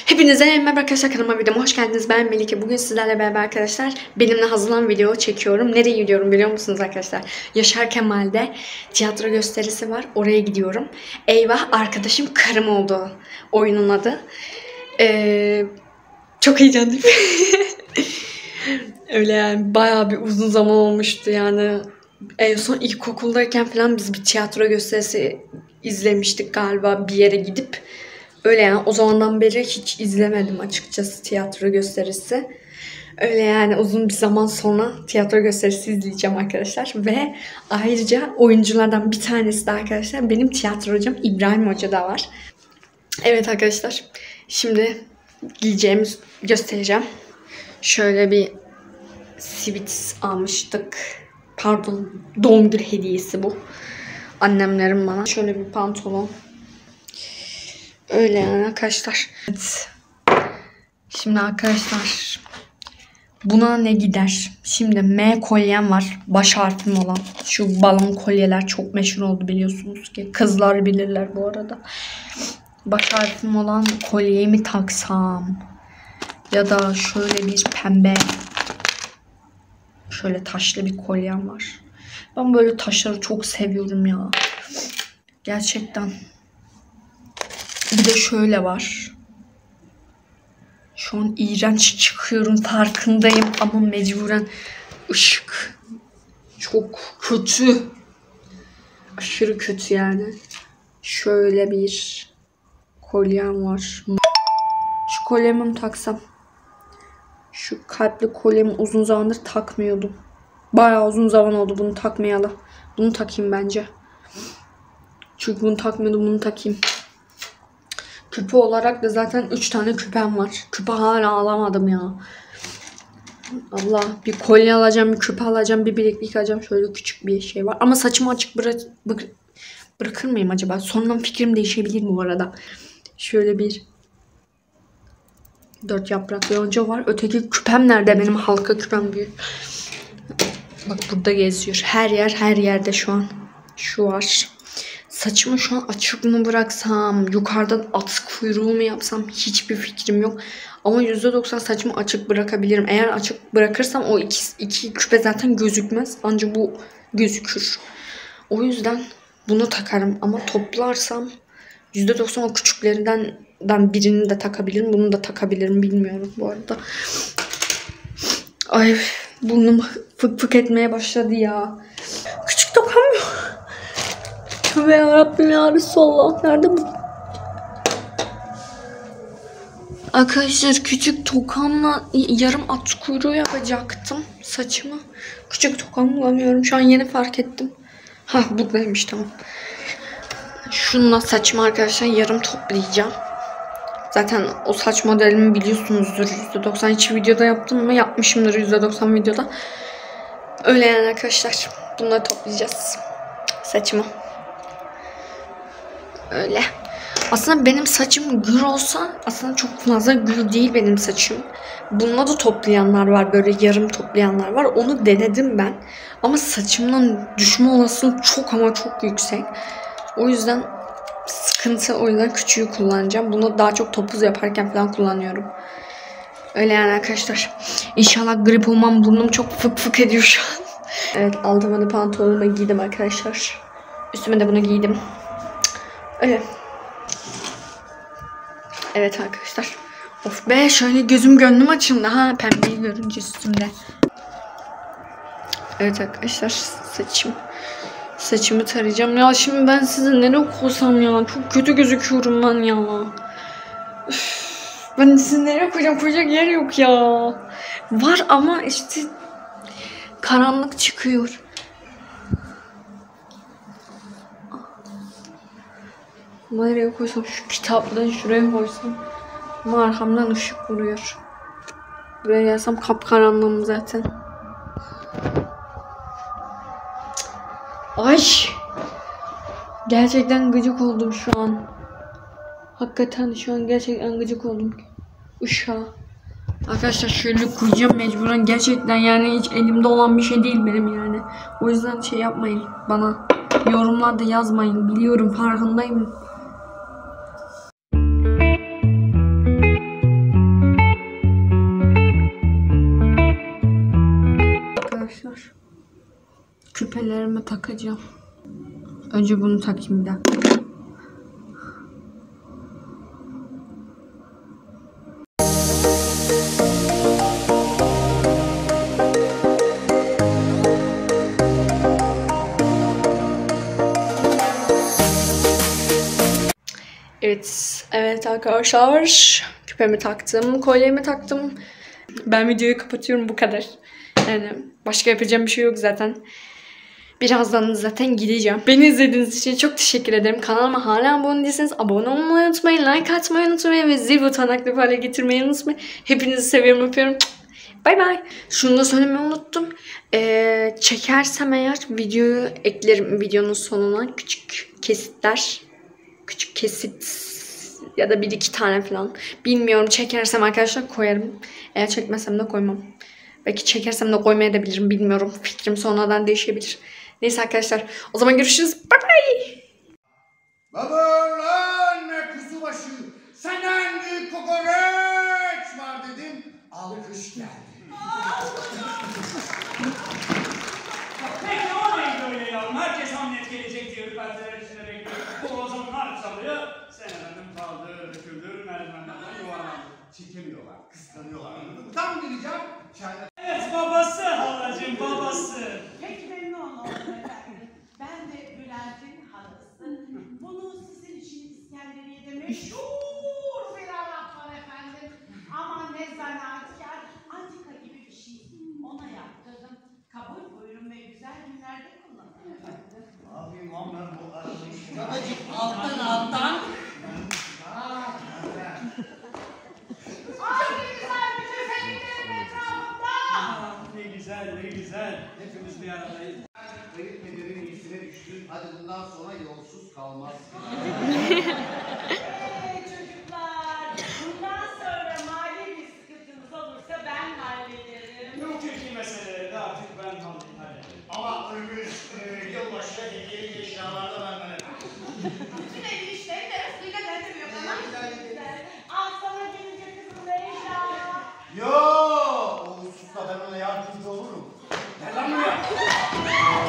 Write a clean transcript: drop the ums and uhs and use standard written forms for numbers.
Hepinize merhaba arkadaşlar, kanalıma videoma hoş geldiniz. Ben Melike. Bugün sizlerle beraber arkadaşlar benimle hazırlanan video çekiyorum. Nereye gidiyorum biliyor musunuz arkadaşlar? Yaşar Kemal'de tiyatro gösterisi var. Oraya gidiyorum. Eyvah, arkadaşım karım oldu oyunun adı. Çok heyecanlıyım. Öyle yani bayağı bir uzun zaman olmuştu yani. En son ilkokuldayken falan biz bir tiyatro gösterisi izlemiştik galiba bir yere gidip. Öyle yani o zamandan beri hiç izlemedim açıkçası tiyatro gösterisi. Öyle yani uzun bir zaman sonra tiyatro gösterisi izleyeceğim arkadaşlar. Ve ayrıca oyunculardan bir tanesi de arkadaşlar benim tiyatro hocam İbrahim Hoca da var. Evet arkadaşlar, şimdi giyeceğimizi göstereceğim. Şöyle bir sivit almıştık. Pardon, doğum günü hediyesi bu. Annemlerim bana. Şöyle bir pantolon. Öyle yani arkadaşlar. Evet. Şimdi arkadaşlar buna ne gider? Şimdi M kolyem var. Baş harfim olan. Şu balon kolyeler çok meşhur oldu biliyorsunuz ki. Kızlar bilirler bu arada. Baş harfim olan kolyeyi mi taksam? Ya da şöyle bir pembe, şöyle taşlı bir kolyem var. Ben böyle taşları çok seviyorum ya. Gerçekten. Bir de şöyle var. Şu an iğrenç çıkıyorum farkındayım ama mecburen ışık çok kötü. Aşırı kötü yani. Şöyle bir kolyem var. Şu kolyemi mi taksam? Şu kalpli kolyemi uzun zamandır takmıyordum. Bayağı uzun zaman oldu bunu takmayalı. Bunu takayım bence. Çünkü bunu takmıyordum, bunu takayım. Küpe olarak da zaten 3 tane küpem var. Küpe hala alamadım ya. Allah, bir kolye alacağım, bir küpe alacağım, bir bileklik alacağım. Şöyle küçük bir şey var. Ama saçımı açık bırakır mıyım acaba? Sonradan fikrim değişebilir mi bu arada? Şöyle bir 4 yapraklı yonca var. Öteki küpem nerede? Benim halka küpem büyük. Bak burada geziyor. Her yerde şu an. Şu var. Saçımı şu an açık mı bıraksam, yukarıdan at kuyruğu mu yapsam hiçbir fikrim yok. Ama %90 saçımı açık bırakabilirim. Eğer açık bırakırsam o iki küpe zaten gözükmez. Ancak bu gözükür. O yüzden bunu takarım. Ama toplarsam %90 o küçüklerinden birini de takabilirim. Bunu da takabilirim, bilmiyorum bu arada. Ay, burnum fık fık etmeye başladı ya. Küçük dokunmuyor. Tövbe yarabbim ya Resulallah. Nerede bu? Arkadaşlar küçük tokamla yarım at kuyruğu yapacaktım saçımı. Küçük tokam bulamıyorum. Şu an yeni fark ettim. Ha, buradaymış, tamam. Şununla saçımı arkadaşlar yarım toplayacağım. Zaten o saç modelimi biliyorsunuzdur. %90 hiç videoda yaptım ama yapmışımdır %90 videoda. Öyle yani arkadaşlar. Bunları toplayacağız. Saçımı. Öyle. Aslında benim saçım gür olsa, aslında çok fazla gür değil benim saçım. Bununla da toplayanlar var, böyle yarım toplayanlar var. Onu denedim ben. Ama saçımdan düşme olasılığı çok ama çok yüksek. O yüzden sıkıntı, o yüzden küçüğü kullanacağım. Bunu daha çok topuz yaparken falan kullanıyorum. Öyle yani arkadaşlar. İnşallah grip olmam, burnum çok fık fık ediyor şu an. Evet, altıma da pantolonumu giydim arkadaşlar. Üstüme de bunu giydim. Öyle. Evet arkadaşlar. Of be, şöyle gözüm gönlüm açıldı ha, pembeyi görünce üstümde. Evet arkadaşlar, saçımı tarayacağım. Ya şimdi ben size nereye koysam ya? Çok kötü gözüküyorum ben ya. Üf, ben sizi nereye koyacağım? Koyacak yer yok ya. Var ama işte karanlık çıkıyor. Nereye koysam, şu kitapları şuraya koysam. Ama arkamdan ışık vuruyor. Buraya gelsem kapkaranlığım zaten. Ay! Gerçekten gıcık oldum şu an. Hakikaten şu an gerçekten gıcık oldum. Işığa. Arkadaşlar şöyle koyacağım mecburen. Gerçekten yani hiç elimde olan bir şey değil benim yani. O yüzden şey yapmayın bana. Yorumlarda yazmayın. Biliyorum, farkındayım. küpelerime takacağım. Önce bunu takayım bir dakika. Evet arkadaşlar. Küpemi taktım, kolyemi taktım. Ben videoyu kapatıyorum, bu kadar. Yani başka yapacağım bir şey yok zaten. Birazdan zaten gideceğim. Beni izlediğiniz için çok teşekkür ederim. Kanalıma hala abone değilseniz abone olmayı unutmayın. Like atmayı unutmayın ve zil butonunu aktif hale getirmeyi unutmayın. Hepinizi seviyorum, öpüyorum. Bay bay. Şunu da söylemeyi unuttum. Çekersem eğer videoyu eklerim videonun sonuna. Küçük kesitler. Küçük kesit ya da bir iki tane falan. Bilmiyorum, çekersem arkadaşlar koyarım. Eğer çekmezsem de koymam. Belki çekersem de koymayabilirim, bilmiyorum. Fikrim sonradan değişebilir. Neyse arkadaşlar, o zaman görüşürüz. Bye bye. Baba lan kuzu başı, senden büyük kokoreç var dedim. Alkış geldi. Peki o neydi öyle yavrum? Herkes Hamlet gelecek diye ürpertiler içinde bekliyor. Bu o zaman harp çalıyor. Sen efendim kaldır, döküldür, merdivenlerden yuvarlandır. Çekemiyorlar, kıskanıyorlar. Anladın mı? Tam gireceğim. Çaylar. Evet babası halacığım, babası. Pek memnun oldum efendim. Ben de Bülent'in halası. Bunu sizin için İskenderiye'de meşhur Ferhat var efendim. Ama ne zanaatkar, antika gibi bir şey. Ona yaptırdım. Kabul buyurun ve güzel günlerde kullanın efendim. Ne yapayım lan ben bu arada işte. Babacık alttan. Ay ne güzel bütün fenliklerin etrafında. Ne güzel, ne güzel. Hepimiz bir aradayız. Kayınpederin iyisine düştün. Hadi bundan sonra yolsuz kalmaz. Çocuklar, bundan sonra mali bir sıkıntınız olursa ben hallederim. Bu kötü meseleleri de artık ben hallederim. Ama önümüz yılbaşı hediyelik eşyalarda benden efendim. Bütün evi işleri de üstüyle benzemiyor bana. Al sana gelince kızım Leyla. Yo, o hususta ben ona yardımcı olurum. Gel lan buraya.